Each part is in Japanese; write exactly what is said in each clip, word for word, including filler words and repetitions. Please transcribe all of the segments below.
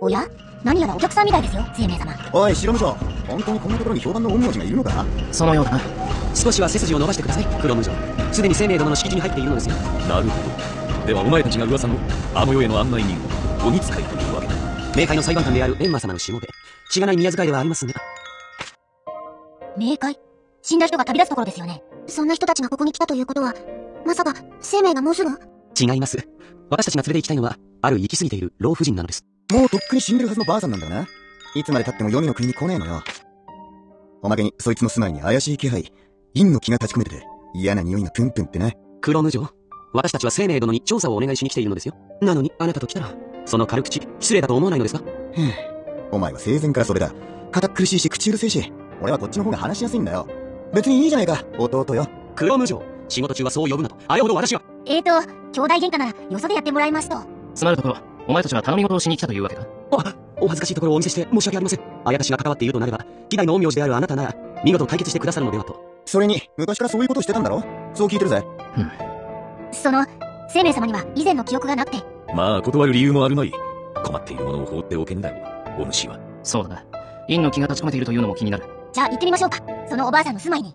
おや、何やらお客さんみたいですよ、生命様。 おい、白無常、本当にこんなところに評判の陰陽師がいるのか？ そのようだな。 少しは背筋を伸ばしてください、黒無常。すでに生命殿の敷地に入っているのですよ。 なるほど。ではお前たちが噂のあの世への案内人、鬼使いというわけだ。 冥界の裁判官である閻魔様のしもべ、しがない宮遣いではありますね。 冥界？死んだ人が旅立つところですよね。そんな人たちがここに来たということは、まさか生命がもうすぐ？ 違います。私たちが連れて行きたいのは、ある行き過ぎている老婦人なのです。 もうとっくに死んでるはずのばあさんなんだがな。いつまで経っても黄泉の国に来ねえのよ。おまけにそいつの住まいに怪しい気配、陰の気が立ち込めてて嫌な匂いがプンプンってな。 黒無常、私たちは生命殿に調査をお願いしに来ているのですよ。なのにあなたと来たら、その軽口失礼だと思わないのですか？ へえ、お前は生前からそれだ。堅苦しいし口うるせえし、俺はこっちの方が話しやすいんだよ。別にいいじゃないか、弟よ。 黒無常、仕事中はそう呼ぶなと。あれほど私は。 えーと、兄弟喧嘩ならよそでやってもらいますと。 つまるところ、お前たちは頼み事をしに来たというわけだ。 あ、お恥ずかしいところをお見せして申し訳ありません。あやかしが関わっているとなれば、希代の陰陽師であるあなたなら、見事解決してくださるのではと。 それに、昔からそういうことしてたんだろ？そう聞いてるぜ。 うん。 その、生命様には以前の記憶がなくて。 まあ、断る理由もあるまい。困っているものを放っておけんだよ、お主は。 そうだな。陰の気が立ち込めているというのも気になる。 じゃあ行ってみましょうか。そのおばあさんの住まいに。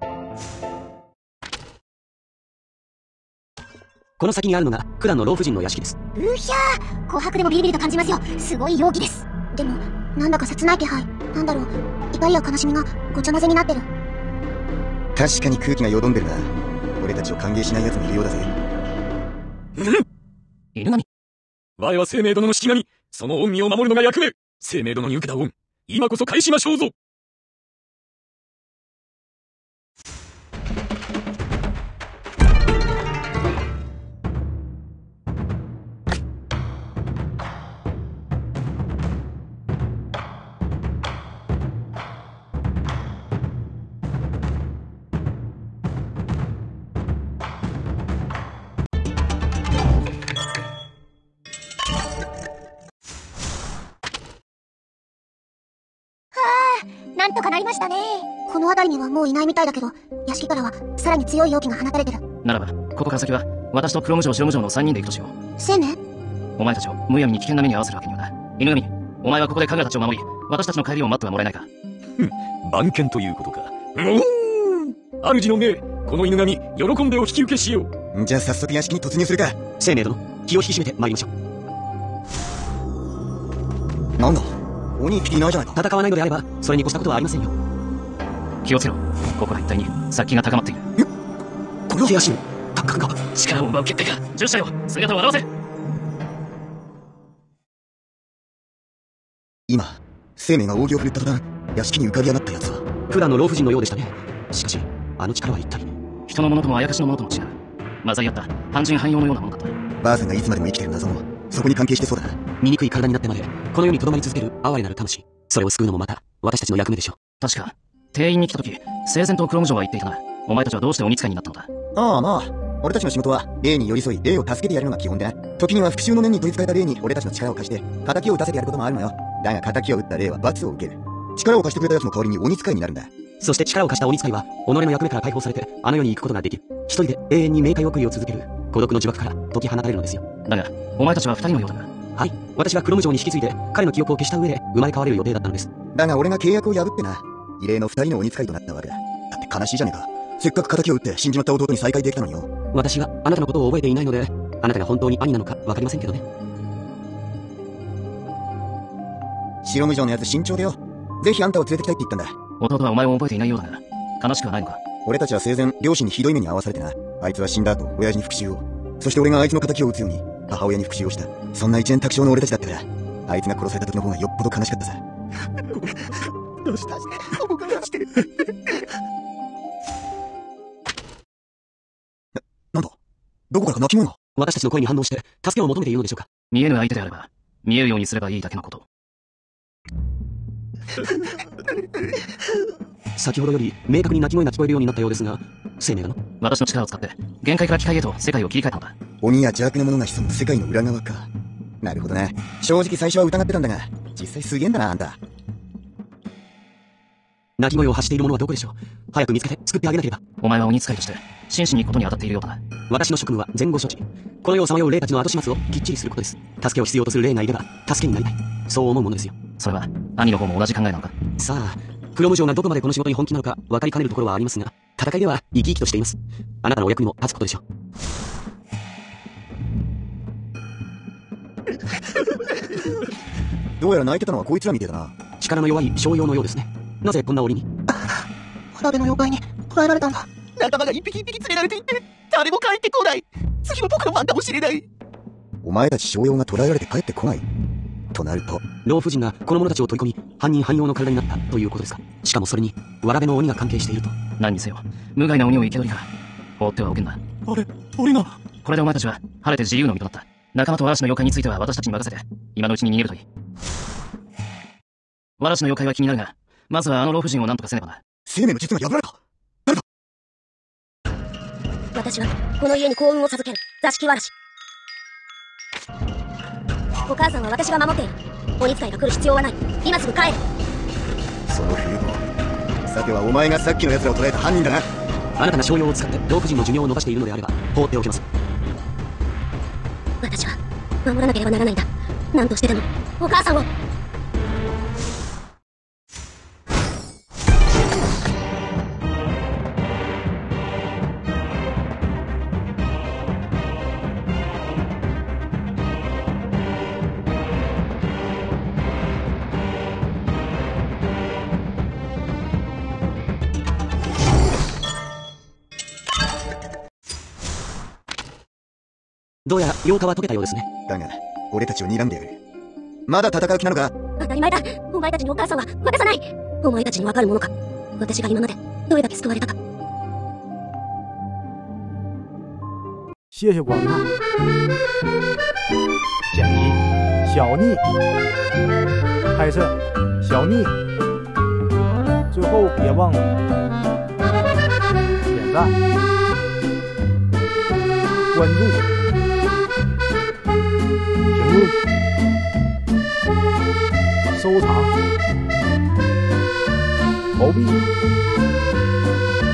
この先にあるのが、九段の老婦人の屋敷です。 うひゃー、琥珀でもビリビリと感じますよ。すごい陽気です。でも、なんだか切ない気配。なんだろう、怒りや悲しみがごちゃ混ぜになってる。 確かに空気がよどんでるな。俺たちを歓迎しない奴もいるようだぜ。 犬神。 我は生命殿の式神、その恩義を守るのが役目。生命殿に受けた恩、今こそ返しましょうぞ。 なんとかなりましたね。この辺りにはもういないみたいだけど、屋敷からはさらに強い陽気が放たれてる。 ならば、ここから先は、私と黒無常白無常の三人で行くとしよう。 生命？ お前たちをむやみに危険な目に遭わせるわけにはな。犬神、お前はここで神楽たちを守り、私たちの帰りを待ってはもらえないか。 ふん、番犬ということか。うーん、主の命、この犬神、喜んでお引き受けしよう。じゃあ早速屋敷に突入するか。 生命殿、気を引き締めて参りましょう。なんだ、鬼一匹いないじゃないか。 戦わないのであれば、それに越したことはありませんよ。 気をつけろ。ここは一帯に殺気が高まっている。 え、この手足の達観が。 力を奪う決定か。従者よ、姿を現せ。 今、生命が扇を振るった途端、屋敷に浮かび上がった奴は普段の老婦人のようでしたね。しかし、あの力は一体。 人のものともあやかしのものとも違う。混ざり合った半人半用のようなものだった。 ばあさんがいつまでも生きてる謎も、そこに関係してそうだな。 醜い体になってまで、この世に留まり続ける哀れなる魂。それを救うのもまた、私たちの役目でしょう。 確か、店員に来た時、生前と黒無常は言っていたな。お前たちはどうして鬼使いになったのだ？ ああまあ、俺たちの仕事は、霊に寄り添い、霊を助けてやるのが基本でな。時には復讐の念に取り憑かれた霊に俺たちの力を貸して、仇を打たせてやることもあるのよ。だが仇を打った霊は罰を受ける。力を貸してくれた奴の代わりに鬼使いになるんだ。 そして力を貸した鬼使いは、己の役目から解放されて、あの世に行くことができる。一人で永遠に冥界送りを続ける。孤独の呪縛から解き放たれるのですよ。 だが、お前たちは二人のようだな。 はい。私は黒無常に引き継いで、彼の記憶を消した上で、生まれ変われる予定だったのです。 だが俺が契約を破ってな、異例の二人の鬼使いとなったわけだ。だって悲しいじゃねえか。せっかく仇を打って死んじまった弟に再会できたのによ。 私は、あなたのことを覚えていないので、あなたが本当に兄なのかわかりませんけどね。 白無常のやつ慎重でよ。ぜひあんたを連れてきたいって言ったんだ。 弟はお前を覚えていないようだが、悲しくはないのか？ 俺たちは生前、両親にひどい目に遭わされてな。あいつは死んだ後、親父に復讐を。そして俺があいつの仇を討つように、母親に復讐をした。そんな一年卓上の俺たちだってな。あいつが殺された時の方がよっぽど悲しかったさ。ごめん。どうした？僕がして。な、なんだ？どこからか泣き声が？ 私たちの声に反応して、助けを求めているのでしょうか？ 見えぬ相手であれば、見えるようにすればいいだけのこと。 先ほどより明確に鳴き声が聞こえるようになったようですが、生命殿、 私の力を使って限界から機械へと世界を切り替えたのだ。 鬼や邪悪なものが潜む世界の裏側か。なるほどな。正直最初は疑ってたんだが、実際すげえんだなあんた。 鳴き声を発しているものはどこでしょう？早く見つけて救ってあげなければ。 お前は鬼使いとして真摯に行くことに当たっているようだな。 私の職務は前後処置。 この世をさまよう霊たちの後始末をきっちりすることです。助けを必要とする霊がいれば助けになりたい、そう思うものですよ。 それは兄の方も同じ考えなのか？ さあ、プロ無常がどこまでこの仕事に本気なのか分かりかねるところはありますが、戦いでは生き生きとしています。あなたのお役にも立つことでしょう。 どうやら泣いてたのはこいつらみてえだな。 力の弱い商用のようですね。なぜこんな折に？ 花火の妖怪に捕らえられたんだ。仲間が一匹一匹連れられていって誰も帰ってこない。次の僕の番かもしれない。 お前たち商用が捕らえられて帰ってこないとなると、 老婦人がこの者たちを取り込み犯人汎用の体になったということですか？しかもそれにわらべの鬼が関係していると。 何にせよ無害な鬼を生け捕りか放ってはおけんな。 あれ、俺がこれでお前たちは晴れて自由の身となった。仲間と嵐の妖怪については私たちに任せて今のうちに逃げるといい。嵐の妖怪は気になるが、まずはあの老婦人を何とかせねばな。 生命の術が破られた。誰だ？ 私はこの家に幸運を授ける座敷わらし。お母さんは私が守っている。鬼使いが来る必要はない。今すぐ帰る。 その風貌、さてはお前がさっきの奴らを捕らえた犯人だな。 あなたが商用を使って老婦人の寿命を延ばしているのであれば放っておけます。 私は守らなければならないんだ。何としてでもお母さんを。 どうやら妖怪は解けたようですね。 だが俺たちを睨んでやる。まだ戦う気なのか？ 当たり前だ。お前たちにお母さんは渡さない。お前たちにわかるものか、私が今までどれだけ救われたか。 谢谢观看。剪辑小逆，拍摄小逆。最后别忘了点赞、关注、评论、收藏、投币。